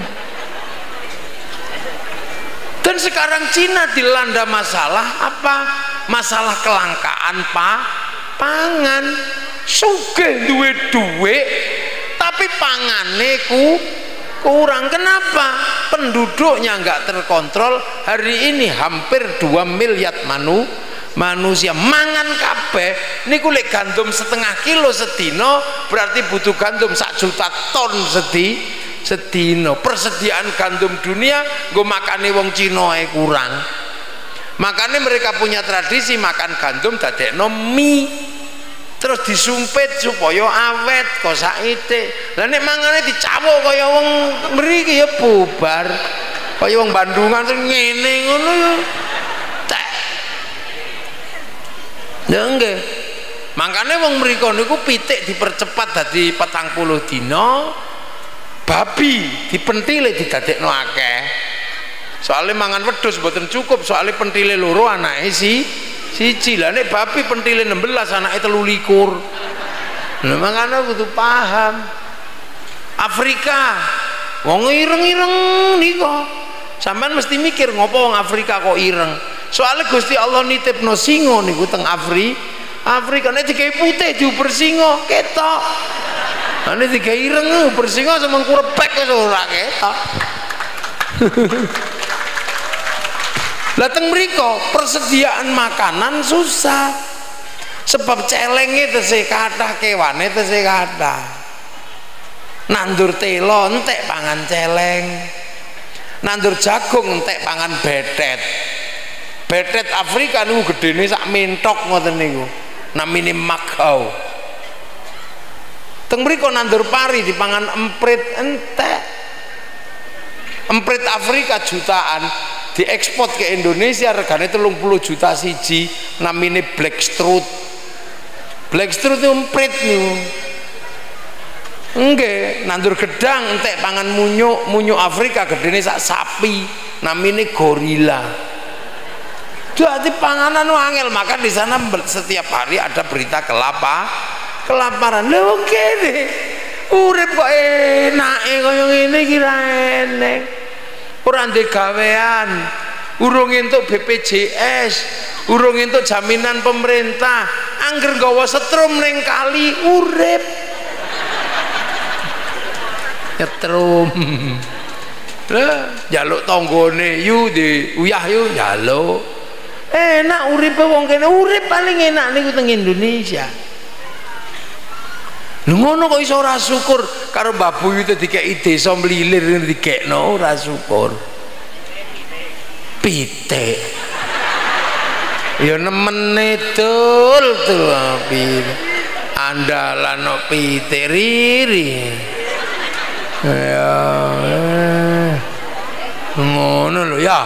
Dan sekarang Cina dilanda masalah apa? Masalah kelangkaan pa, pangan. Sugih duwe duwe tapi pangane ku kurang. Kenapa? Penduduknya nggak terkontrol. Hari ini hampir dua miliar manu manusia mangan kabeh niku lek gandum setengah kilo sedino berarti butuh gandum sak juta ton sedi sedino. Persediaan gandum dunia nggo makane wong Cina ae kurang. Makanya mereka punya tradisi makan gandum dadekno mie, terus disumpit supaya awet kok saite. Lah nek mangane dicawuk kaya wong mriki ya bubar. Kaya wong Bandungan terus ngene ngono ya tek. Ya nggih. Makane wong mriko niku pitik dipercepat dadi petang puluh dina. Babi dipentile didadekno akeh. Soalnya mangan wedhus mboten cukup, soalnya pentile loro anake si siji. Lah nek babi pentile enam belas anake telu likur. Lha mangane kudu paham. Afrika wong ireng-ireng nika. Sampeyan mesti mikir ngopo wong Afrika kok ireng. Soalnya Gusti Allah nitipno singa niku teng Afri Afrika nek digawe putih diuber singa ketok. Ane tiga ireng bersinga sama kurepek wis ora ketok. Lah teng mriko persediaan makanan susah. Sebab celenge tesih kathah, kewane tesih kathah. nandur telo entek pangan celeng, nandur jagung entek pangan betet. Betet Afrika niku gedene sak mentok ngoten niku, namine makau. Teng mriko nandur pari dipangan emprit entek. Emprit Afrika jutaan diekspor ke Indonesia regane telung puluh juta siji, namine blackstrut. Blackstrut itu emprit niku. Nggih, nandur gedang entek pangan munyuk, munyuk Afrika gedene sak sapi, namine gorila. Jadi panganan angel, maka di sana setiap hari ada berita kelapa, kelaparan. Lho kene urip kok enake kaya ngene iki ra enek. Ora ndek gawean, urung entuk B P J S, urung entuk jaminan pemerintah, angger nggawa setrum ning kali urip. Nyetrum. Lah, njaluk tanggane yu di uyah yu njaluk. Enak uripe wong kene, urip paling enak niku teng Indonesia. Lho ngono kok iso ora syukur karo Mbah Buyu itu dikeki desa mlilir dikekno ora syukur. Pitik. Ya nemene dul tuh pitik. Andalan no pitik riri. Ya. Ngono lho ya.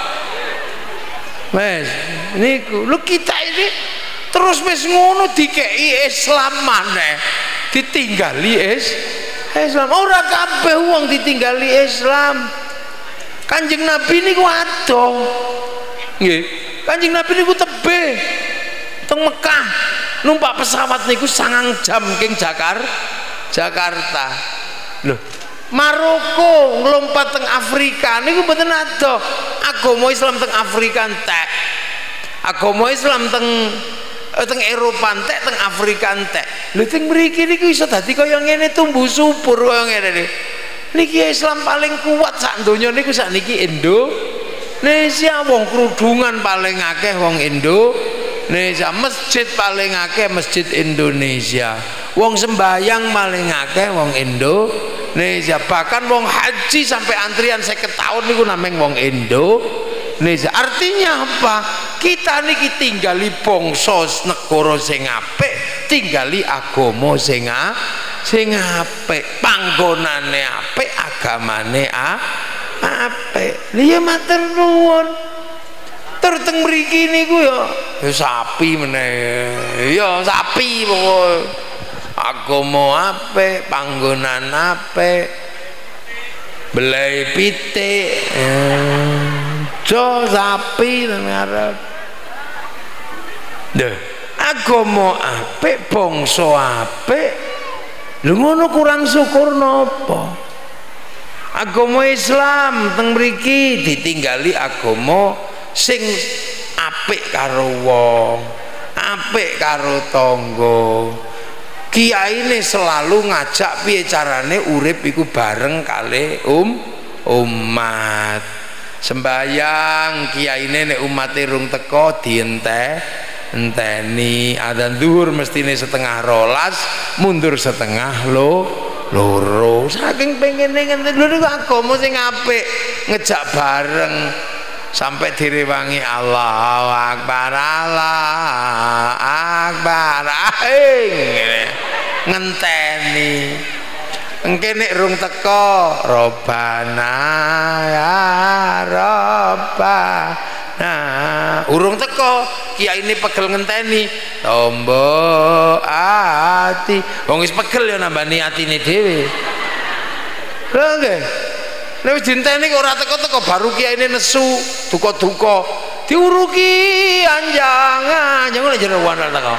Wes niku lu kita ini terus wis ngono dikeki Islam maneh ditinggali is Islam. Ora kabeh wong ditinggali Islam. Kanjeng Nabi niku adoh nggih, Kanjeng Nabi niku tebih teng Mekah numpak pesawat niku sangang jam king Jakar Jakarta. Loh, Maroko ngelompat teng Afrika niku mboten adoh. Agama Islam teng Afrika entek, agama Islam teng teng Eropa entek, teng Afrika entek. Lho teng mriki niku iso dadi kaya ngene, tumbuh subur kaya ngene niki. Niki Islam paling kuat sak donya niku sakniki Indonesia. Wong kerudungan paling akeh wong Indonesia, masjid paling akeh masjid Indonesia, wong sembayang paling akeh wong Indonesia, bahkan wong haji sampai antrian seket tahun niku nameng wong Indonesia. Artinya apa? Kita niki tinggali bangsa negara sing apik, tinggali agama sing sing apik, panggonane apik, agamane apik. Liya matur nuwun. Tur teng mriki niku ya ya sapi meneh. Ya sapi pokoke. Agama apik, panggonan apik. Belai pitik. Jo sapi nang ngarep. Lho, agama apik, bangsa apik. Lho ngono kurang syukur napa? Agama Islam teng mriki ditinggali agama sing apik karo wong, apik karo tangga. Kiyaine selalu ngajak piye carane urip iku bareng kali um umat. Sembayang kiyaine nek umate rung teko dienteh enteni, adzan zuhur mestine setengah rolas, mundur setengah lo loro. Saking pengene ngene lho niku agama sing apik, ngejak bareng sampai direwangi Allahu Akbar, Allah Akbar, aing ngenteni. Engke nek rung teko Robbana ya Robbana, urung teko kiai ini pegel ngenteni tombo ati, wong wis pegel ya nambani atine dhewe. Lho nggih, nek wis dinteni kok ora teko-teko baru kiai ini nesu duka-duka diuruki anjangan jangan jero wana teko.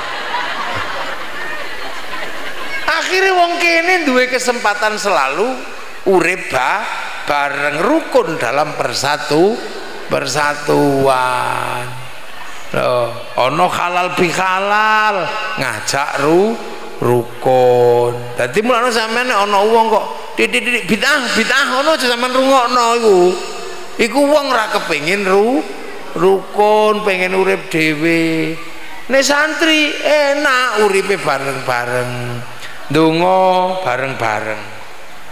Akhirnya wong kene duwe kesempatan selalu urip bareng, rukun dalam persatu persatuan. Loh, ono halal bihalal ngajak ru rukun. Dadi mulane sampeyan ono wong kok titik-titik bid'ah bid'ah ono aja sampean rungokno iku. Iku wong ora kepengin ru rukun, pengen urip dhewe. Nek santri enak uripe bareng-bareng. Donga bareng-bareng.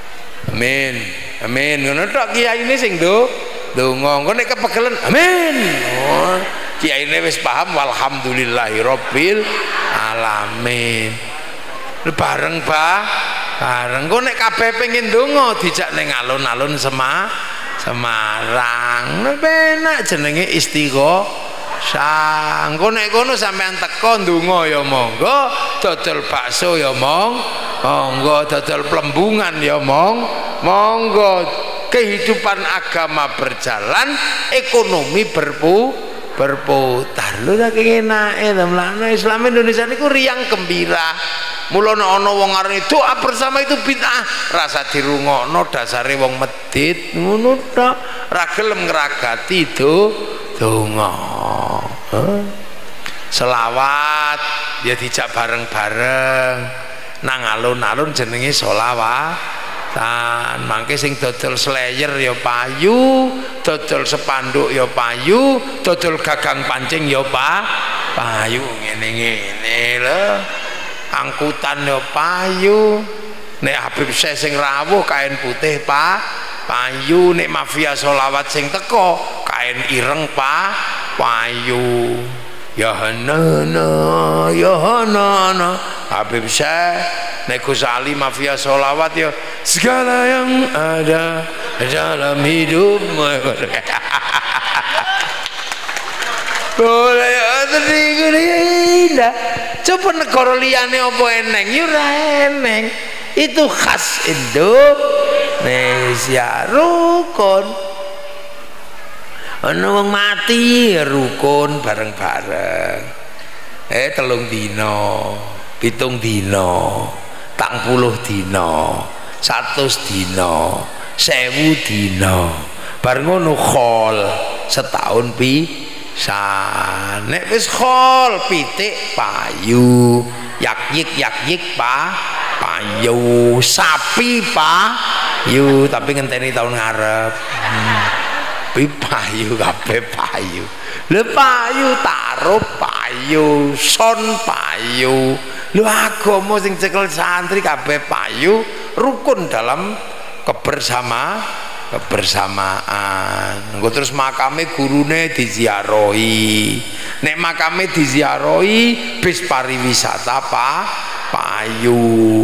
amin amin ngono tok kiyaine sing do donga engko nek kepegelen amin oh kiyaine wis paham walhamdulillahirabbil alamin bareng bah bareng engko nek kabeh pengin donga dijak ning alun-alun Sema Semarang penak jenenge istighosah engko nek kono sampean teko ndonga ya monggo dodol bakso ya mong monggo dodol plembungan ya mong monggo kehidupan agama berjalan ekonomi berpu berputar lho saking enake to mlane Islam Indonesia niku riang gembira mulane ana wong arep doa bersama itu bid'ah rasa dirungokno dasare wong medit ngono tok ra gelem ngragati do donga selawat ya dijak bareng-bareng nang alun-alun jenenge sholawatan mangke sing dodol slayer ya payu dodol sepanduk ya payu dodol gagang pancing ya pa payu ngene-ngene lho angkutan ya payu nek Habib Syekh sing rawuh kain putih pa payu nek mafia sholawat sing teko kain ireng pa payu ya hanana ya hanana Habib Syekh nek Gus Ali mafia sholawat ya segala yang ada dalam hidupmu boleh indah coba negara liyane apa eneng ya ora eneng itu khas Indonesia rukun ana wong mati rukun bareng-bareng eh telung dina pitung dina tang puluh dina satus dina sewu dina bareng ngono khol setahun pi nek wis khol pitik payu yak-yik yak-yik pa payu sapi payu tapi ngenteni tahun ngarep hmm. payu kabeh payu lho payu taruh payu son payu lho agama sing cekel santri kabeh payu rukun dalam kebersama kebersamaan engko terus makame gurune diziarahi nek makame diziarahi bis pariwisata pa payu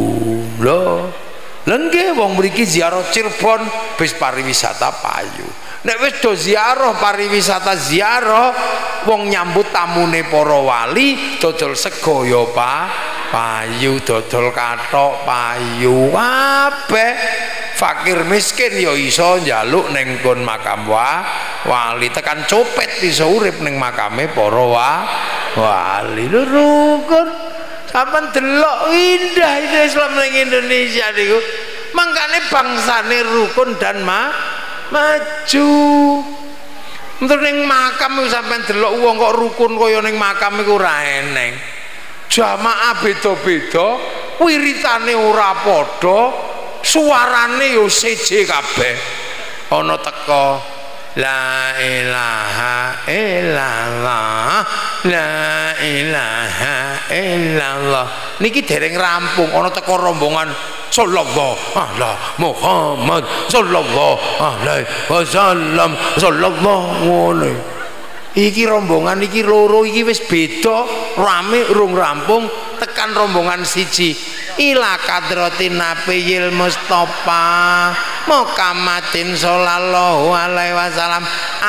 lho lengge wong mriki ziarah Cirebon bis pariwisata payu nek wis do ziarah pariwisata ziarah wong nyambut tamune para wali dodol sego ya pa payu dodol kathok payu kabeh fakir miskin ya iso njaluk ning kon makam wa wali tekan copet iso urip ning makame para wa wali lho rukun sampean delok indah itu Islam ning Indonesia niku mangkane bangsane rukun dan ma maju entuk ning makam sampean delok wong kok rukun kaya ning makam iku ora eneng jamaah beda-beda wiritane ora padha suarane yo seje kabeh ana teko la ilaha illallah la ilaha illallah niki dereng rampung ana teko rombongan sallallahu alaihi Muhammad sallallahu alaihi wasallam sallallahu alaihi iki rombongan iki loro iki wis beda rame urung rampung tekan rombongan siji ila kadratin nabiyil mustofa mukamatin sallallahu alaihi wasallam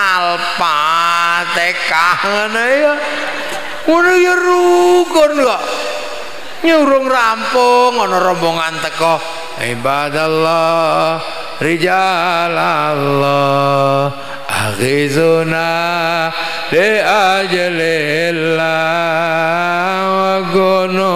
al-fatihah ngene ya ngono ya rukun kok nyurung rampung ana rombongan teko ibadallah rijalallah aghizuna li ajalillah wa gunu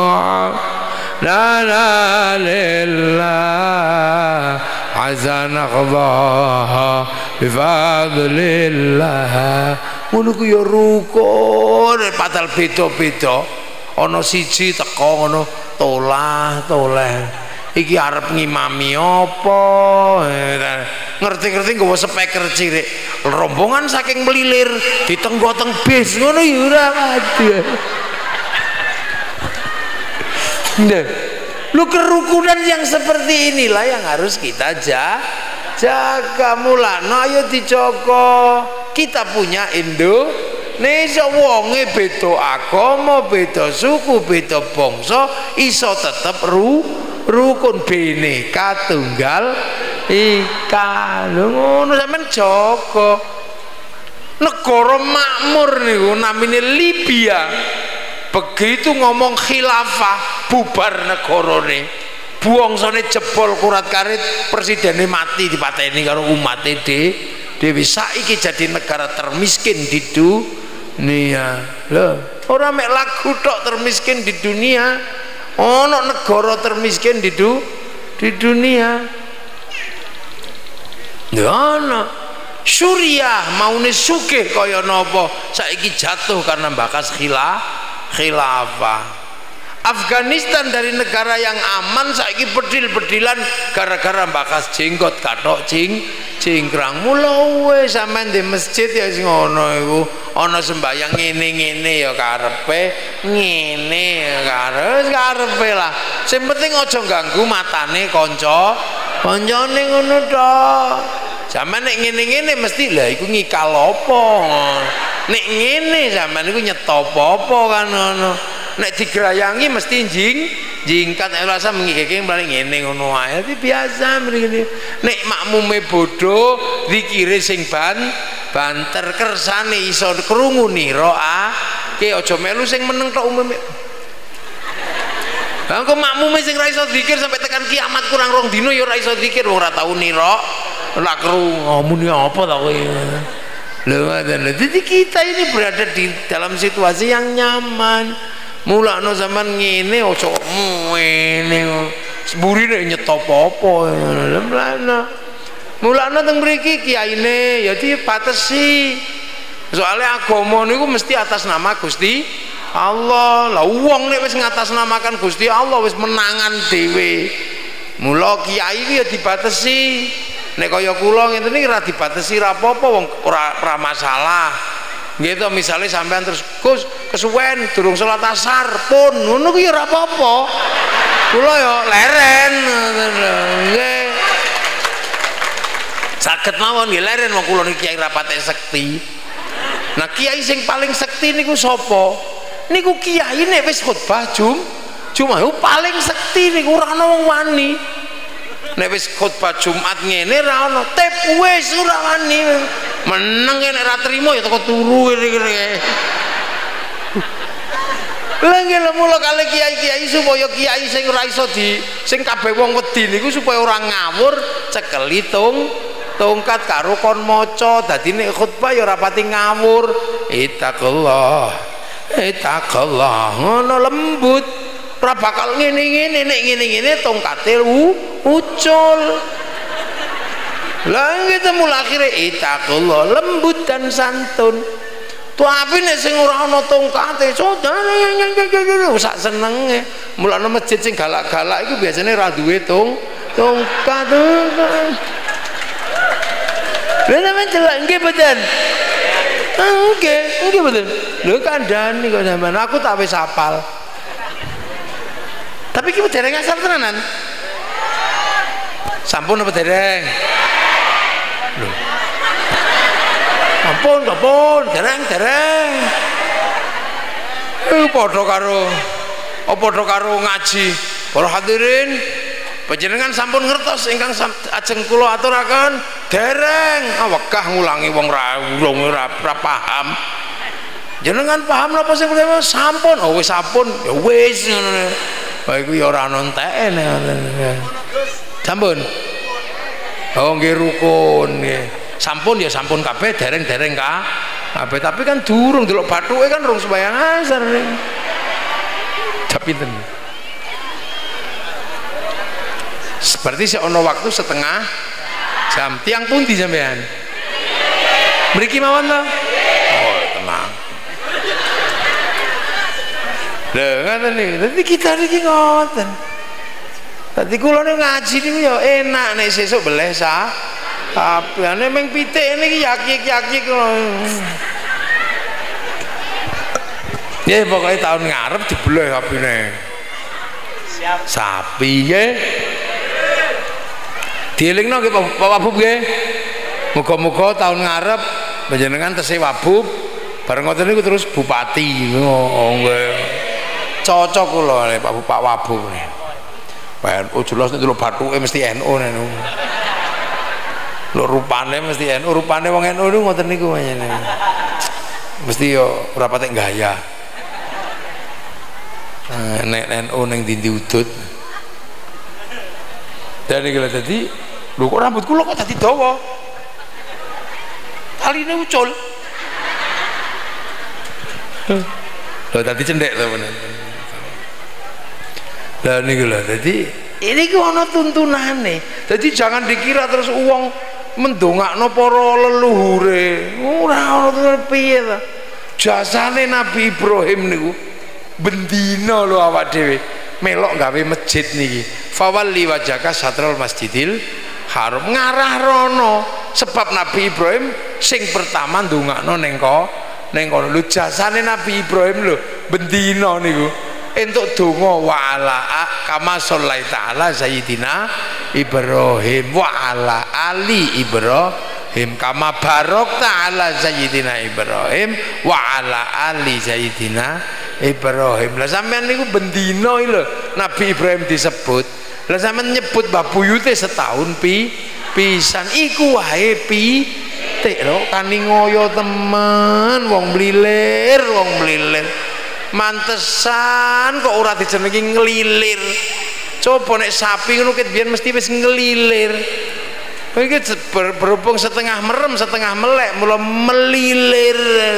lana lillah azan qadaha bifadlillah ngono ku ya rukun padahal beda-beda ana siji teko ngono tolah toleh iki arep ngimami apa ngerti-ngerti nggawa speaker cilik rombongan saking melilir ditenggo-teng bis ngono ya ora waduh Lu kerukunan yang seperti inilah yang harus kita jaga. Mulane ayo dijaga. Kita punya Indonesia, wonge beda agama, beda suku, beda bangsa, iso tetep ru rukun Bhinneka Tunggal Ika. Lho ngono sampean jaga. Negara makmur niku namine Libya. Begitu ngomong khilafah bubar negarane, buangsane jebol kurat karit, presidennya mati dipateni karo umatnya dhewe. Saiki jadi negara termiskin di dunia. Loh, ora mek lagu tok termiskin di dunia, ono negara termiskin di du di dunia. Ya ono. Suriah maune sugih kaya napa, saiki jatuh karena bakas khilafah. khilafah. Afghanistan dari negara yang aman saiki bedil-bedilan gara-gara bakas jenggot katok cing cingkrang. Mula wis sampean di masjid ya sing ngono iku ana sembayang ngene-ngene ya karepe ngene ya karepe karepe lah. Sing penting aja ganggu matane kanca kancane ngono tok. Sampeyan nek ngene-ngene mesti lah iku ngikal apa. Nek ngene sampean iku nyetop apa kan ngono. Nek digerayangi mesti jing jingkat rasa mengikeke paling ngene ngono ae. Iki biasa mrene. Nek makmume bodho dikire sing ban banter kersane iso krungu nira ah. Ki aja melu sing meneng tok umume. Lah kok makmume sing ra iso zikir sampai tekan kiamat kurang rong dino ya ora iso zikir wong ora tau nira. Ora krungu ngomong apa ta kowe. Jadi kita ini berada di dalam situasi yang nyaman. Mulakno zaman ngene ojo ngene burine nyetop apa. Mulakno teng mriki kiyaine ya dibatesi. Soalnya agama niku mesti atas nama Gusti Allah. Lah wong nek wis ngatasnamakan Gusti Allah wis menangan dhewe. Mula kiai iki ya dibatesi. Nek kaya kula ngene iki ora dibatesi ra apa-apa wong ora ora masalah. Nggih to misale sampean terus Gus kesuwen durung salat asar pun ngono ku ya ora apa-apa. Kula ya leren. Nggih. Saged mawon nggih leren wong kula niki kiai rapate sekti. Nah kiai sing paling sekti niku sapa? Niku kiai nek wis khotbah jum Jumat paling sekti niku ora ana wong wani. Nek wis khotbah Jumat ngene ra ono tep wis ora wani. Meneng nek ra trimo ya teko turu kene. Lah nggih mula kali kiai-kiai supaya kiai sing ora iso di sing kabeh wong wedi niku supaya ora ngawur cekeli tung tongkat karo kon maca. Dadi nek khotbah ya ora pati ngawur. Ittaqullah. Ittaqullah ngono lembut. Ora bakal ngene-ngene nek ngene-ngene tongkate ucul. Lah kita mulai akhirnya ittaqullah lembut dan santun. Tapi nek sing ora ana tongkate saudara sak senenge. Mulane masjid sing galak-galak iku biasane ra duwe tong tongkat. Lha sampeyan delok nggih mboten? Nggih, nggih mboten. Lho kandhani kok sampean aku tak wis hafal. Tapi iki dereng asal tenanan. Sampun apa dereng? Lho. Ampun, ampun, dereng, dereng. Eh padha karo apa padha karo ngaji. Para hadirin, panjenengan sampun ngertos ingkang ajeng kula aturaken dereng. Ah wegah ngulangi wong ra urung ora paham. Jenengan paham napa sing sampun? Oh wis sampun, ya wis ngono. Wah iku ya ora ana enteke. Sampun. Oh nggih rukun nggih. Sampun ya sampun kabeh dereng-dereng ka. Kabeh tapi kan durung delok bathuke kan rung sembayang asar. Pinten. Seperti si ono waktu setengah jam. Tiang pundi sampean? Mriki mawon to? Oh, tenang. Lho ngoten niku. Dadi kita niki ngoten. Dadi kula nek ngaji niku ya enak nek sesuk beleh sa. Kabehane ming pitik niki yakik-yakik. Ya pokoknya tahun ngarep dibeleh kabine. sapi nggih. Dielingno nggih Pak Wabub nggih. Muga-muga tahun ngarep panjenengan tesih Wabub bareng ngoten niku terus bupati. Oh nggih. Cocok kula Pak Pak Wabub. P N U jelas nek lho bathuke mesti N U niku. Lho rupane mesti N U, rupane wong N U niku ngoten niku panjenengan. Mesti yo ora patek gaya. Nek N U ning ndi udut. Dan iki lho dadi lho kok rambut kula kok dadi dawa. Taline ucul. Lho dadi cendhek to men. Lah niku lho dadi ini ku ana tuntunane. Dadi jangan dikira terus uang mendongakno para leluhure. Ora ana tuntun piye to. Jasane Nabi Ibrahim niku bendina lho awak dhewe melok gawe masjid niki. Fawalli wajhaka satrul masjidil haram, ngarah rono sebab Nabi Ibrahim sing pertama ndongakno ning ko ning kono. Lho jasane Nabi Ibrahim lho bendina niku entuk donga wa ala kama shallaita ala sayyidina Ibrahim wa ala ali Ibrahim kama barokta ala sayyidina Ibrahim wa ala ali sayyidina Ibrahim. Lah sampean niku bendina lho Nabi Ibrahim disebut. Lah sampean nyebut Mbah Buyute setahun pi pisan iku wae pi tik lho kani ngoyo temen wong mlilir wong mlilir. Mantesan kok ora dijenengi nglilir. Coba nek sapi ngono ket biyen mesti wis nglilir. Iki ber, berhubung setengah merem setengah melek mula melilir.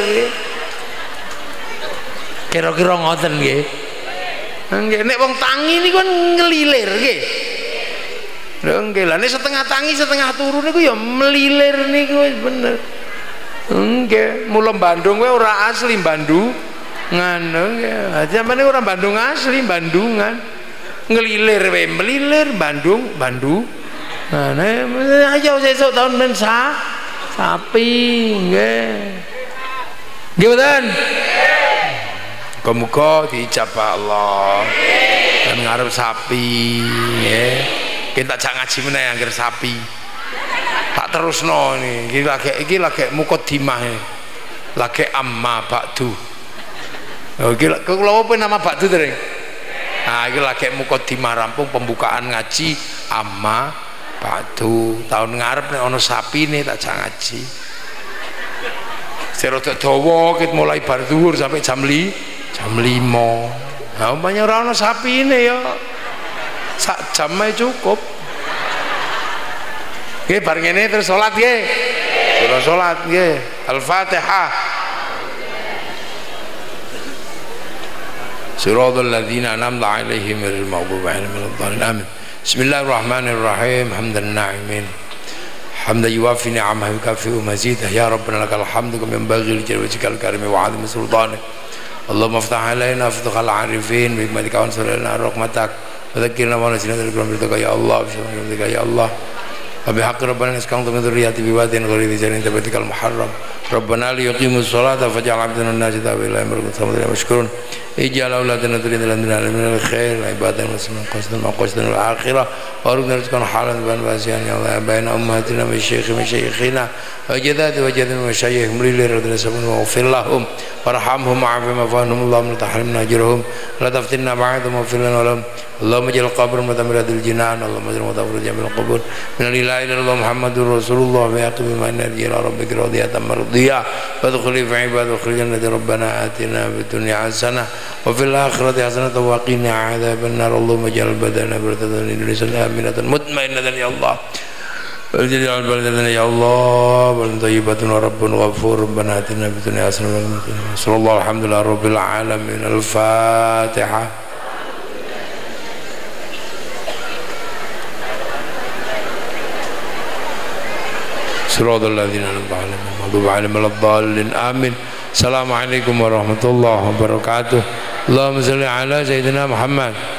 Kira-kira ngoten nggih. Nggih nek wong tangi niku kan nglilir nggih. Lho nggih lah nek setengah tangi setengah turu niku ya melilir niku wis bener. Nggih, mula Bandung kowe ora asli Bandung. Ngono nggih. Sampeyan niku ora Bandung asli, Bandungan. Nglilir wae melilir Bandung, Bandung. Nah, ayo sesuk tahun men sa sapi nggih. Nggih mboten? Muga-muga diijabah Allah. Dan ngarep sapi nggih. Kita jak ngaji meneh angger sapi. Tak terusno ini. Iki lagi iki lagi mukadimah ini. Lagi amma ba'du. Oh iki kula apa nama ba'du dereng? Nah, iki lagi mukadimah rampung pembukaan ngaji amma ba'du. Tahun ngarep nek ana sapine tak jak ngaji. Serada dawa ket mulai bar zuhur sampai jam lima. Jam lima. Nah, umpamanya ora ana sapine ya sak jam ae cukup. Nggih bar ngene terus salat nggih. Terus salat nggih. Al-Fatihah. Siratal ladzina an'amta 'alaihim ghairil maghdubi 'alaihim waladdallin. Amin. Bismillahirrahmanirrahim. Hamdan na'imin. Hamdan yuwafi ni'amahu yukafi'u mazidah. Ya Rabbana lakal hamdu kama yanbaghi li jalali wajhikal karimi wa 'azimi sultanik. Allahumma aftah 'alaina futuhal 'arifin bi hikmatika wa ansur lana rahmatak. Wa dzakkirna wa nasina dzikra rabbika ya Allah bismillika ya Allah. Wa bihaqqi rabbana naskantu min dzurriyyati bi wadin ghairi dhi jarin tabatikal muharram. Rabbana li yuqimus sholata faj'al 'abdana an-nasi tawila amrukum samudra mashkurun. Ij'al auladana turidan lana min al-khair wa ibadan muslimin qasdan wa qasdan al-akhirah wa rubna rizqan halan wa wasi'an ya Allah baina ummatina wa syekhi wa syekhina wa jadati wa jadati wa syekh mulilir radina sabun wa ghfir lahum warhamhum wa'afihim wa'afihim Allahumma la tahrimna ajrahum la taftinna ba'dahum wa ghfir lana lahum Allahumma ij'al qabrahum mutamirratil jinan Allahumma ij'al mutafirrat jamil qubur min la ilaha illallah Muhammadur Rasulullah wa yaqim ma narji ila rabbika radiyatan mardiyah wa dkhuli fi ibad wa khil jannati rabbana atina fid dunya hasanah wa fil akhirati hasanatan wa qina adzaban nar Allahumma ij'al badana baradatan Indonesia aminatan mutmainnatan ya Allah jadi al-baladana ya Allah wal thayyibatun rabbun ghafur rabbana atina fid dunya hasanatan sallallahu alhamdulillah rabbil alamin al-fatihah. Siratal ladzina an'amta 'alaihim ghairil maghdubi 'alaihim waladdallin. Amin. Assalamualaikum warahmatullahi wabarakatuh. Allahumma shalli ala sayyidina Muhammad.